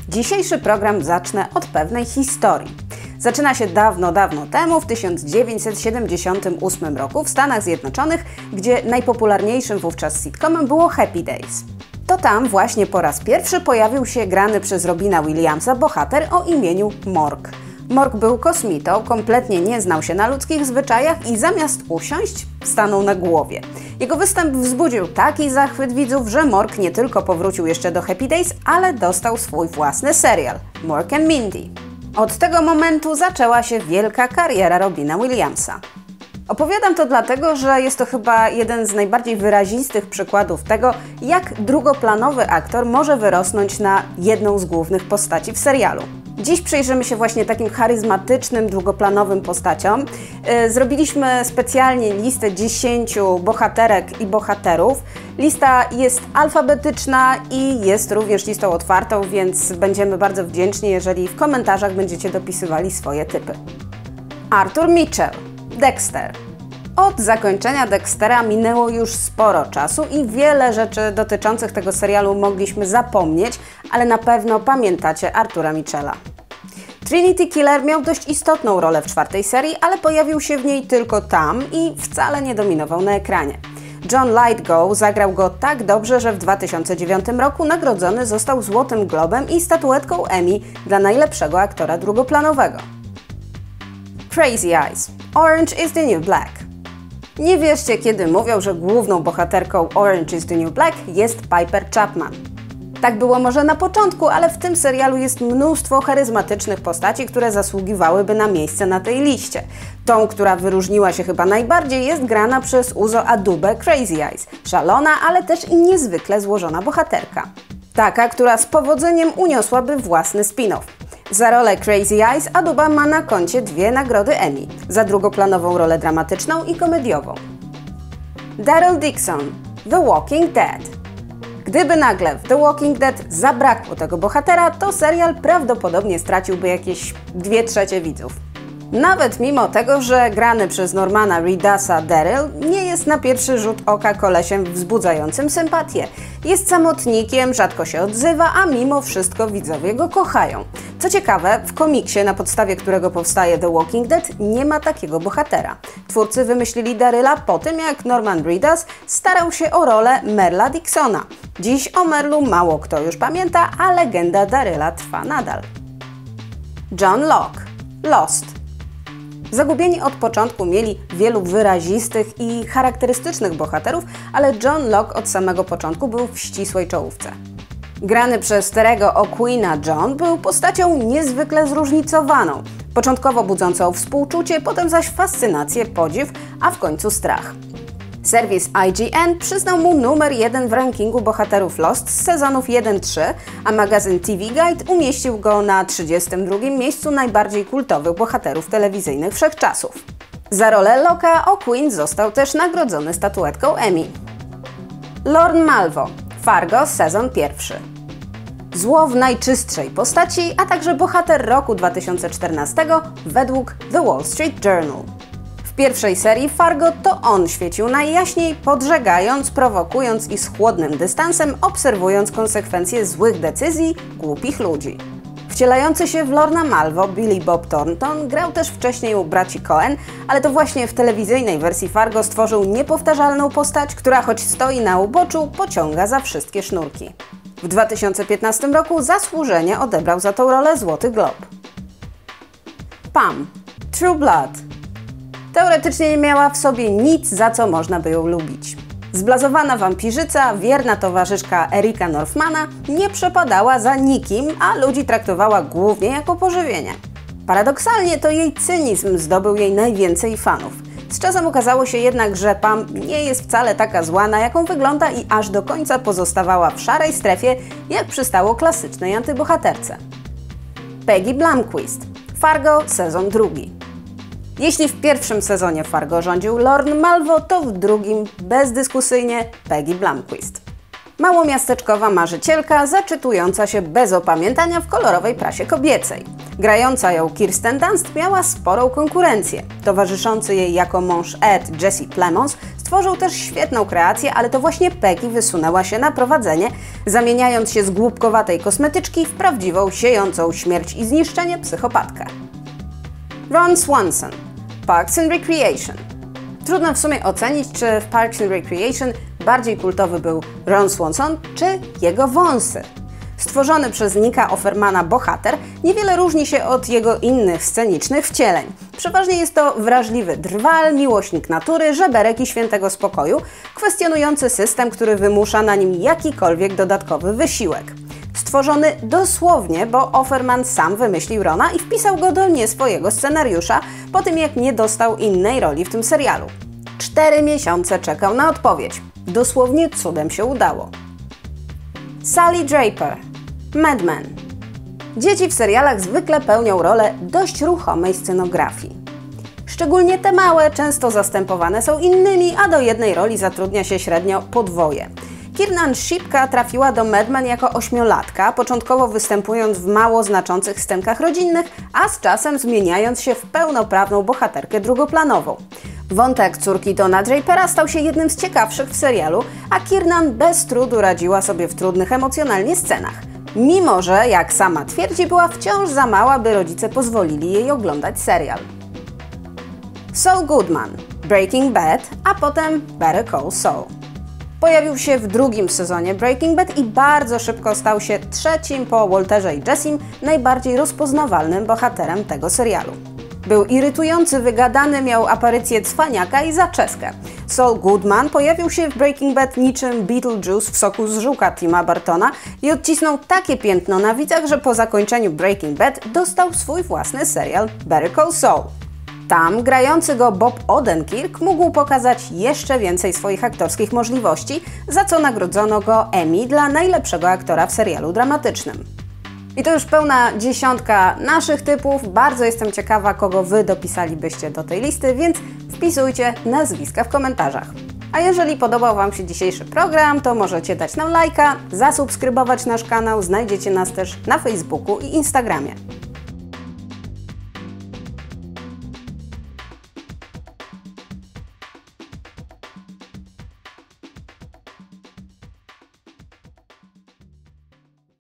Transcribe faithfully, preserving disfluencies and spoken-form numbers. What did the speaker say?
Dzisiejszy program zacznę od pewnej historii. Zaczyna się dawno, dawno temu, w tysiąc dziewięćset siedemdziesiątym ósmym roku w Stanach Zjednoczonych, gdzie najpopularniejszym wówczas sitcomem było Happy Days. To tam właśnie po raz pierwszy pojawił się grany przez Robina Williamsa bohater o imieniu Mork. Mork był kosmitą, kompletnie nie znał się na ludzkich zwyczajach i zamiast usiąść, stanął na głowie. Jego występ wzbudził taki zachwyt widzów, że Mork nie tylko powrócił jeszcze do Happy Days, ale dostał swój własny serial – Mork and Mindy. Od tego momentu zaczęła się wielka kariera Robina Williamsa. Opowiadam to dlatego, że jest to chyba jeden z najbardziej wyrazistych przykładów tego, jak drugoplanowy aktor może wyrosnąć na jedną z głównych postaci w serialu. Dziś przyjrzymy się właśnie takim charyzmatycznym, długoplanowym postaciom. Yy, zrobiliśmy specjalnie listę dziesięciu bohaterek i bohaterów. Lista jest alfabetyczna i jest również listą otwartą, więc będziemy bardzo wdzięczni, jeżeli w komentarzach będziecie dopisywali swoje typy. Arthur Mitchell, Dexter. Od zakończenia Dextera minęło już sporo czasu i wiele rzeczy dotyczących tego serialu mogliśmy zapomnieć, ale na pewno pamiętacie Artura Mitchella. Trinity Killer miał dość istotną rolę w czwartej serii, ale pojawił się w niej tylko tam i wcale nie dominował na ekranie. John Lithgow zagrał go tak dobrze, że w dwa tysiące dziewiątym roku nagrodzony został Złotym Globem i statuetką Emmy dla najlepszego aktora drugoplanowego. Crazy Eyes. Orange is the New Black. Nie wierzcie, kiedy mówią, że główną bohaterką Orange is the New Black jest Piper Chapman. Tak było może na początku, ale w tym serialu jest mnóstwo charyzmatycznych postaci, które zasługiwałyby na miejsce na tej liście. Tą, która wyróżniła się chyba najbardziej, jest grana przez Uzo Adubę Crazy Eyes. Szalona, ale też i niezwykle złożona bohaterka. Taka, która z powodzeniem uniosłaby własny spin-off. Za rolę Crazy Eyes Aduba ma na koncie dwie nagrody Emmy. Za drugoplanową rolę dramatyczną i komediową. Daryl Dixon, The Walking Dead. Gdyby nagle w The Walking Dead zabrakło tego bohatera, to serial prawdopodobnie straciłby jakieś dwie trzecie widzów. Nawet mimo tego, że grany przez Normana Reedasa Daryl nie jest na pierwszy rzut oka kolesiem wzbudzającym sympatię. Jest samotnikiem, rzadko się odzywa, a mimo wszystko widzowie go kochają. Co ciekawe, w komiksie, na podstawie którego powstaje The Walking Dead, nie ma takiego bohatera. Twórcy wymyślili Daryla po tym, jak Norman Reedus starał się o rolę Merla Dixona. Dziś o Merlu mało kto już pamięta, a legenda Daryla trwa nadal. John Locke, Lost. Zagubieni od początku mieli wielu wyrazistych i charakterystycznych bohaterów, ale John Locke od samego początku był w ścisłej czołówce. Grany przez Terry'ego O'Queena John był postacią niezwykle zróżnicowaną, początkowo budzącą współczucie, potem zaś fascynację, podziw, a w końcu strach. Serwis I G N przyznał mu numer jeden w rankingu bohaterów Lost z sezonów jeden trzy, a magazyn T V Guide umieścił go na trzydziestym drugim miejscu najbardziej kultowych bohaterów telewizyjnych wszechczasów. Za rolę Locke'a O'Queen został też nagrodzony statuetką Emmy. Lorne Malvo, Fargo, sezon pierwszy. Zło w najczystszej postaci, a także bohater roku dwa tysiące czternastego według The Wall Street Journal. W pierwszej serii Fargo to on świecił najjaśniej, podżegając, prowokując i z chłodnym dystansem obserwując konsekwencje złych decyzji głupich ludzi. Wcielający się w Lorna Malvo Billy Bob Thornton grał też wcześniej u braci Coen, ale to właśnie w telewizyjnej wersji Fargo stworzył niepowtarzalną postać, która choć stoi na uboczu, pociąga za wszystkie sznurki. W dwa tysiące piętnastym roku zasłużenie odebrał za tą rolę Złoty Glob. Pam, True Blood. Teoretycznie nie miała w sobie nic, za co można by ją lubić. Zblazowana wampirzyca, wierna towarzyszka Erika Northmana, nie przepadała za nikim, a ludzi traktowała głównie jako pożywienie. Paradoksalnie to jej cynizm zdobył jej najwięcej fanów. Z czasem okazało się jednak, że Pam nie jest wcale taka zła, na jaką wygląda i aż do końca pozostawała w szarej strefie, jak przystało klasycznej antybohaterce. Peggy Blomquist, Fargo, sezon drugi. Jeśli w pierwszym sezonie Fargo rządził Lorne Malvo, to w drugim bezdyskusyjnie Peggy Blomquist. Małomiasteczkowa marzycielka, zaczytująca się bez opamiętania w kolorowej prasie kobiecej. Grająca ją Kirsten Dunst miała sporą konkurencję. Towarzyszący jej jako mąż Ed, Jesse Plemons, Stworzył też świetną kreację, ale to właśnie Peggy wysunęła się na prowadzenie, zamieniając się z głupkowatej kosmetyczki w prawdziwą, siejącą śmierć i zniszczenie psychopatkę. Ron Swanson, Parks and Recreation. Trudno w sumie ocenić, czy w Parks and Recreation bardziej kultowy był Ron Swanson, czy jego wąsy. Stworzony przez Nicka Offermana bohater niewiele różni się od jego innych scenicznych wcieleń. Przeważnie jest to wrażliwy drwal, miłośnik natury, żeberek i świętego spokoju, kwestionujący system, który wymusza na nim jakikolwiek dodatkowy wysiłek. Stworzony dosłownie, bo Offerman sam wymyślił Rona i wpisał go do nie swojego scenariusza, po tym jak nie dostał innej roli w tym serialu. Cztery miesiące czekał na odpowiedź. Dosłownie cudem się udało. Sally Draper, Mad Men. Dzieci w serialach zwykle pełnią rolę dość ruchomej scenografii. Szczególnie te małe często zastępowane są innymi, a do jednej roli zatrudnia się średnio podwoje. Kiernan Shipka trafiła do Mad Men jako ośmiolatka, początkowo występując w mało znaczących scenkach rodzinnych, a z czasem zmieniając się w pełnoprawną bohaterkę drugoplanową. Wątek córki Donna Drapera stał się jednym z ciekawszych w serialu, a Kiernan bez trudu radziła sobie w trudnych emocjonalnie scenach. Mimo że, jak sama twierdzi, była wciąż za mała, by rodzice pozwolili jej oglądać serial. Saul Goodman, Breaking Bad, a potem Better Call Saul. Pojawił się w drugim sezonie Breaking Bad i bardzo szybko stał się trzecim po Walterze i Jessim najbardziej rozpoznawalnym bohaterem tego serialu. Był irytujący, wygadany, miał aparycję cwaniaka i zaczeskę. Saul Goodman pojawił się w Breaking Bad niczym Beetlejuice w soku z żuka Tima Burtona i odcisnął takie piętno na widzach, że po zakończeniu Breaking Bad dostał swój własny serial Better Call Saul. Tam grający go Bob Odenkirk mógł pokazać jeszcze więcej swoich aktorskich możliwości, za co nagrodzono go Emmy dla najlepszego aktora w serialu dramatycznym. I to już pełna dziesiątka naszych typów. Bardzo jestem ciekawa, kogo Wy dopisalibyście do tej listy, więc wpisujcie nazwiska w komentarzach. A jeżeli podobał Wam się dzisiejszy program, to możecie dać nam lajka, zasubskrybować nasz kanał, znajdziecie nas też na Facebooku i Instagramie.